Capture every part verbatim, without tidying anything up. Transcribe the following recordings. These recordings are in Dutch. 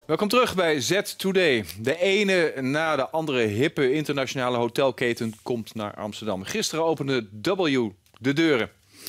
Welkom terug bij Z Today. De ene na de andere hippe internationale hotelketen komt naar Amsterdam. Gisteren opende W de deuren.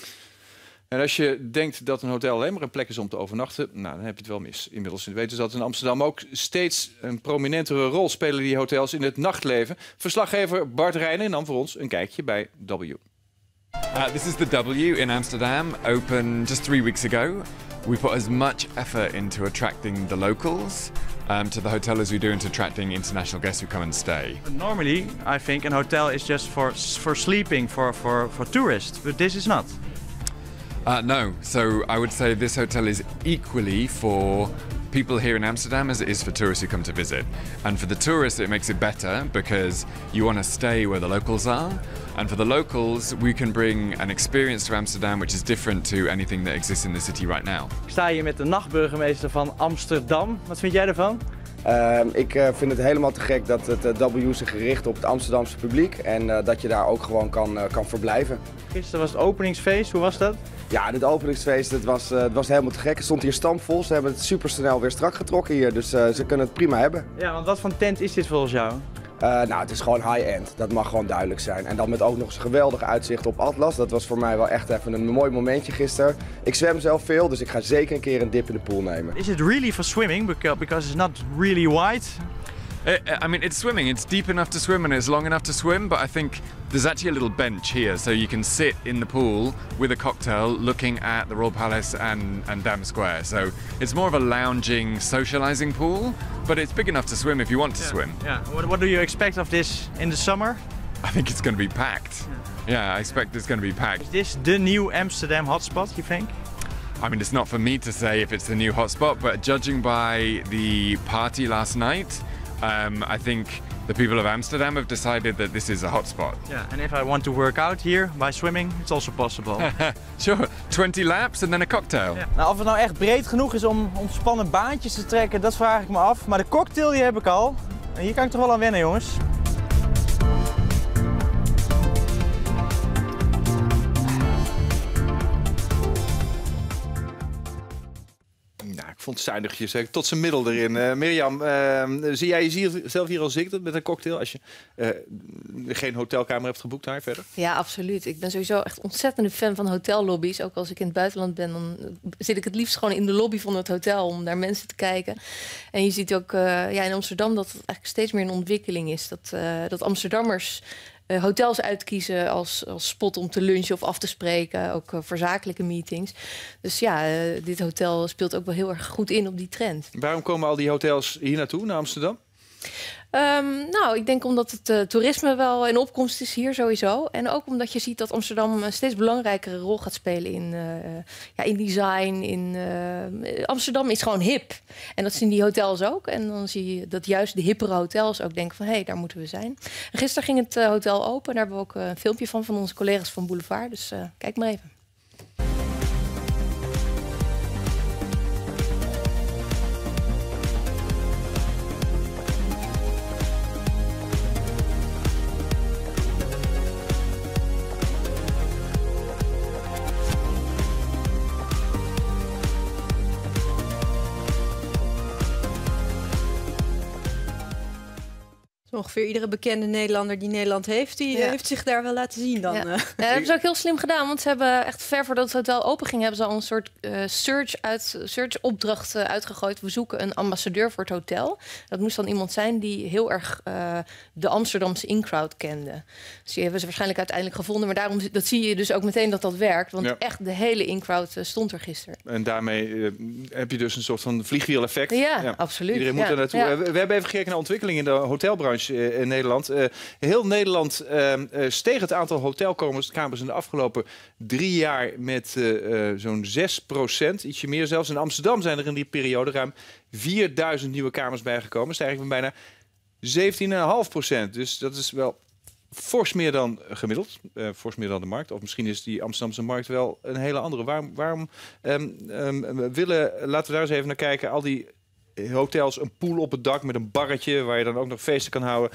En als je denkt dat een hotel alleen maar een plek is om te overnachten, nou, dan heb je het wel mis. Inmiddels weten ze dat in Amsterdam ook steeds een prominentere rol spelen die hotels in het nachtleven. Verslaggever Bart Reijnen nam voor ons een kijkje bij W. Uh, this is the W in Amsterdam, opened just three weeks ago. We put as much effort into attracting the locals um, to the hotel as we do into attracting international guests who come and stay. Normally, I think a hotel is just for for sleeping, for, for, for tourists, but this is not. Uh, no, so I would say this hotel is equally for people here in Amsterdam as it is for tourists who come to visit. And for the tourists it makes it better because you want to stay where the locals are. And for the locals we can bring an experience to Amsterdam which is different to anything that exists in the city right now. Ik sta hier met de nachtburgemeester van Amsterdam. Wat vind jij ervan? Uh, ik uh, vind het helemaal te gek dat het uh, W zich gericht op het Amsterdamse publiek en uh, dat je daar ook gewoon kan, uh, kan verblijven. Gisteren was het openingsfeest, hoe was dat? Ja, dit openingsfeest het was, uh, het was helemaal te gek. Het stond hier stampvol, ze hebben het supersnel weer strak getrokken hier, dus uh, ze kunnen het prima hebben. Ja, want wat voor tent is dit volgens jou? Uh, nou, het is gewoon high-end, dat mag gewoon duidelijk zijn. En dan met ook nog eens een geweldig uitzicht op Atlas. Dat was voor mij wel echt even een mooi momentje gisteren. Ik zwem zelf veel, dus ik ga zeker een keer een dip in de pool nemen. Is it really for swimming? Because it's not really wide. I mean, it's swimming. It's deep enough to swim and it's long enough to swim, but I think there's actually a little bench here, so you can sit in the pool with a cocktail looking at the Royal Palace and, and Dam Square. So it's more of a lounging, socializing pool, but it's big enough to swim if you want to yeah. swim. Yeah. What, what do you expect of this in the summer? I think it's going to be packed. Yeah. yeah, I expect it's going to be packed. Is this the new Amsterdam hotspot, you think? I mean, it's not for me to say if it's the new hotspot, but judging by the party last night, Um, I think the people of Amsterdam have decided that this is a hotspot. Yeah, and if I want to work out here by swimming, it's also possible. Sure, twenty laps and then a cocktail. Ja. Nou, of het nou echt breed genoeg is om ontspannen baantjes te trekken, dat vraag ik me af. Maar de cocktail die heb ik al. En hier kan ik toch wel aan wennen, jongens. Ik vond het zuinigjes, hè, tot zijn middel erin. Uh, Mirjam, uh, zie jij jezelf hier al zitten met een cocktail als je uh, geen hotelkamer hebt geboekt daar verder? Ja, absoluut. Ik ben sowieso echt ontzettend fan van hotellobby's. Ook als ik in het buitenland ben, dan zit ik het liefst gewoon in de lobby van het hotel om naar mensen te kijken. En je ziet ook uh, ja, in Amsterdam dat het eigenlijk steeds meer een ontwikkeling is. Dat, uh, dat Amsterdammers Uh, hotels uitkiezen als, als spot om te lunchen of af te spreken, ook uh, voor zakelijke meetings. Dus ja, uh, dit hotel speelt ook wel heel erg goed in op die trend. Waarom komen al die hotels hier naartoe, naar Amsterdam? Um, nou, ik denk omdat het uh, toerisme wel in opkomst is hier sowieso. En ook omdat je ziet dat Amsterdam een steeds belangrijkere rol gaat spelen in, uh, ja, in design. In, uh, Amsterdam is gewoon hip. En dat zien die hotels ook. En dan zie je dat juist de hippere hotels ook denken van hé, hey, daar moeten we zijn. En gisteren ging het uh, hotel open. Daar hebben we ook uh, een filmpje van van onze collega's van Boulevard. Dus uh, kijk maar even. Ongeveer iedere bekende Nederlander die Nederland heeft, die ja. heeft zich daar wel laten zien dan. Ja. Ja, dat hebben ze ook heel slim gedaan, want ze hebben echt ver voordat het hotel open ging, hebben ze al een soort uh, search, uit, search opdracht uh, uitgegooid. We zoeken een ambassadeur voor het hotel. Dat moest dan iemand zijn die heel erg uh, de Amsterdamse in-crowd kende. Dus die hebben ze waarschijnlijk uiteindelijk gevonden, maar daarom dat zie je dus ook meteen dat dat werkt, want ja. echt de hele in-crowd uh, stond er gisteren. En daarmee uh, heb je dus een soort van vliegwiel-effect. Ja, ja, absoluut. Iedereen moet ja. er naartoe. Ja. We, we hebben even gekeken naar ontwikkeling in de hotelbranche in Nederland. Uh, heel Nederland uh, uh, steeg het aantal hotelkamers in de afgelopen drie jaar met uh, uh, zo'n zes procent. Ietsje meer zelfs. In Amsterdam zijn er in die periode ruim vierduizend nieuwe kamers bijgekomen. Stijging van bijna zeventien komma vijf procent. Dus dat is wel fors meer dan gemiddeld. Uh, fors meer dan de markt. Of misschien is die Amsterdamse markt wel een hele andere. Waarom, waarom um, um, willen, laten we daar eens even naar kijken, al die hotels, een pool op het dak met een barretje waar je dan ook nog feesten kan houden.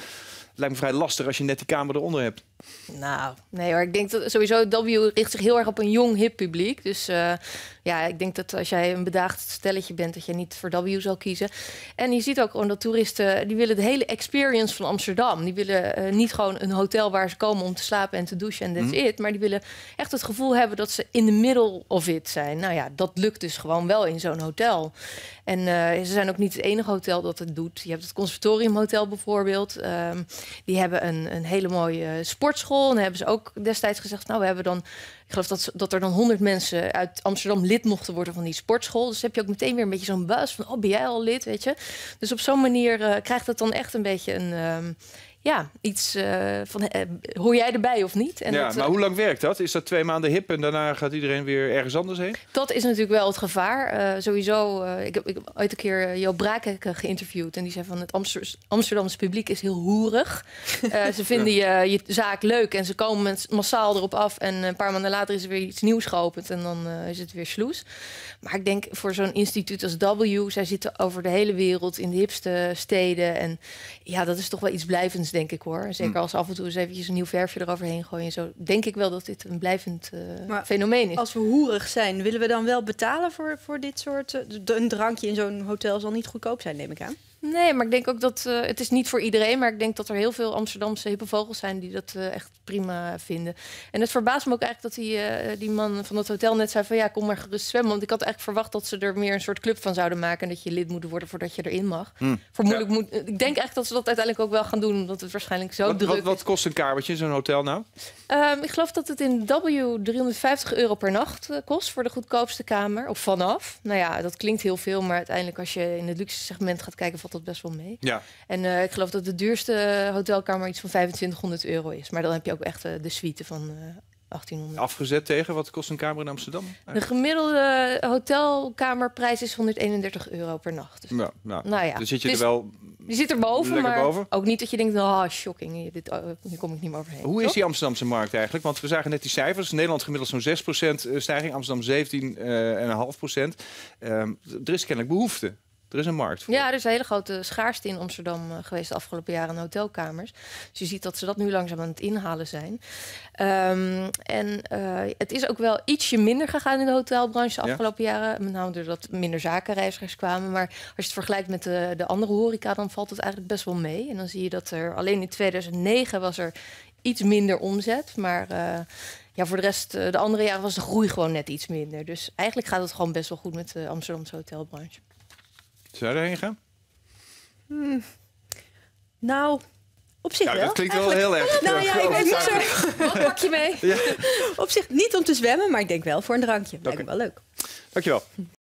Het lijkt me vrij lastig als je net die kamer eronder hebt. Nou, nee hoor. Ik denk dat sowieso W richt zich heel erg op een jong, hip publiek. Dus uh, ja, ik denk dat als jij een bedaagd stelletje bent, dat je niet voor W zal kiezen. En je ziet ook gewoon dat toeristen, die willen de hele experience van Amsterdam. Die willen uh, niet gewoon een hotel waar ze komen om te slapen en te douchen en that's mm. it. Maar die willen echt het gevoel hebben dat ze in the middle of it zijn. Nou ja, dat lukt dus gewoon wel in zo'n hotel. En uh, ze zijn ook niet het enige hotel dat het doet. Je hebt het Conservatoriumhotel bijvoorbeeld. Um, die hebben een, een hele mooie sportschool. En dan hebben ze ook destijds gezegd, nou, we hebben dan, ik geloof dat, dat er dan honderd mensen uit Amsterdam lid mochten worden van die sportschool. Dus heb je ook meteen weer een beetje zo'n buzz van, oh, ben jij al lid, weet je? Dus op zo'n manier uh, krijgt het dan echt een beetje een... Um, Ja, iets uh, van, uh, hoor jij erbij of niet? En ja, dat, maar uh, hoe lang werkt dat? Is dat twee maanden hip en daarna gaat iedereen weer ergens anders heen? Dat is natuurlijk wel het gevaar. Uh, sowieso, uh, ik heb ik heb ooit een keer Jo Braakek uh, geïnterviewd. En die zei van, het Amster- Amsterdamse publiek is heel hoerig. Uh, ze vinden ja. je, je zaak leuk en ze komen massaal erop af. En een paar maanden later is er weer iets nieuws geopend. En dan uh, is het weer sloes. Maar ik denk voor zo'n instituut als W, zij zitten over de hele wereld in de hipste steden. En ja, dat is toch wel iets blijvends, denk ik hoor. Zeker als af en toe eens eventjes een nieuw verfje eroverheen gooien en zo. Denk ik wel dat dit een blijvend uh, fenomeen is. Als we hoerig zijn, willen we dan wel betalen voor, voor dit soort... Uh, een drankje in zo'n hotel zal niet goedkoop zijn, neem ik aan. Nee, maar ik denk ook dat... Uh, het is niet voor iedereen, maar ik denk dat er heel veel Amsterdamse hippe vogels zijn die dat uh, echt prima vinden. En het verbaast me ook eigenlijk dat die, uh, die man van het hotel net zei van ja, kom maar gerust zwemmen. Want ik had eigenlijk verwacht dat ze er meer een soort club van zouden maken en dat je lid moet worden voordat je erin mag. Hmm. Vermoedelijk ja. moet... Ik denk eigenlijk dat ze dat uiteindelijk ook wel gaan doen, omdat het waarschijnlijk zo wat, druk wat, is. Wat kost een kamertje in zo'n hotel nou? Um, ik geloof dat het in W driehonderdvijftig euro per nacht uh, kost voor de goedkoopste kamer. Of vanaf. Nou ja, dat klinkt heel veel, maar uiteindelijk als je in het luxe segment gaat kijken, valt dat best wel mee. Ja. En uh, ik geloof dat de duurste hotelkamer iets van vijfentwintighonderd euro is. Maar dan heb je ook echt uh, de suite van uh, achttienhonderd. Afgezet tegen, wat kost een kamer in Amsterdam? De gemiddelde hotelkamerprijs is honderdeenendertig euro per nacht. Dus, ja, nou, nou ja, dan zit je dus, er wel... Je zit er boven, maar boven. Ook niet dat je denkt, ah, oh, shocking, dit, oh, hier kom ik niet meer overheen. Hoe toch? is die Amsterdamse markt eigenlijk? Want we zagen net die cijfers. Nederland gemiddeld zo'n zes procent stijging, Amsterdam zeventien komma vijf procent. Um, er is kennelijk behoefte. Er is een markt voor. Ja, er is een hele grote schaarste in Amsterdam uh, geweest de afgelopen jaren aan hotelkamers. Dus je ziet dat ze dat nu langzaam aan het inhalen zijn. Um, en uh, het is ook wel ietsje minder gegaan in de hotelbranche de afgelopen ja? jaren. Met name doordat minder zakenreizigers kwamen. Maar als je het vergelijkt met de, de andere horeca, dan valt het eigenlijk best wel mee. En dan zie je dat er alleen in tweeduizend negen was er iets minder omzet. Maar uh, ja, voor de rest, uh, de andere jaren was de groei gewoon net iets minder. Dus eigenlijk gaat het gewoon best wel goed met de Amsterdamse hotelbranche. Zou je erheen gaan? Hmm. Nou, op zich nou, wel. Dat klinkt eigenlijk. wel heel erg. Nou ja, ik weet niet zo. Wat pak je mee? Ja. Op zich niet om te zwemmen, maar ik denk wel voor een drankje. Lijkt me okay. wel leuk. Dankjewel.